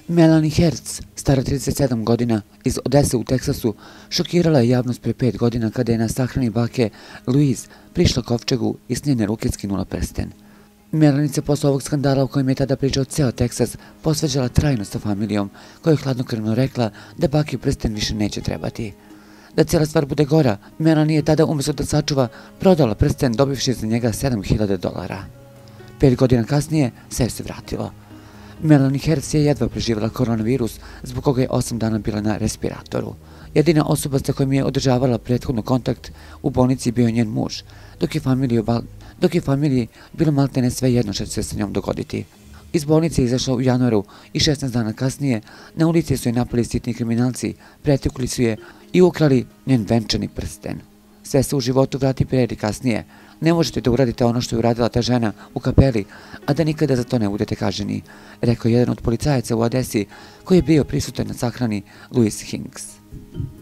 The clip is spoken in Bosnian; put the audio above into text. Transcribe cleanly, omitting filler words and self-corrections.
Melanie Hertz, stara 37 godina, iz Odese u Teksasu, šokirala je javnost pre 5 godina kada je na sahrani bake Louise prišla kovčegu i s njene ruke skinula prsten. Melanie se posle ovog skandala o kojem je tada pričao ceo Teksas posvađala trajno sa familijom, koja je hladnokrvno rekla da baki prsten više neće trebati. Da cijela stvar bude gora, Melanie je tada umjesto da sačuva prodala prsten dobivši za njega $7.000. 5 godina kasnije sve se vratilo. Melanie Hertz je jedva preživjela koronavirus, zbog koga je 8 dana bila na respiratoru. Jedina osoba sa kojom je održavala prethodno kontakt u bolnici bio njen muž, dok je familiji bilo maltene sve jedno što će se sa njom dogoditi. Iz bolnice je izašla u januaru i 16 dana kasnije na ulici su je napali sitni kriminalci, pretukli su je i ukrali njen venčani prsten. Sve se u životu vrati pre ili kasnije. Ne možete da uradite ono što je uradila ta žena u kapeli, a da nikada za to ne budete kažnjeni, rekao je jedan od policajaca u Odesi koji je bio prisutan na sahrani Louise Hinks.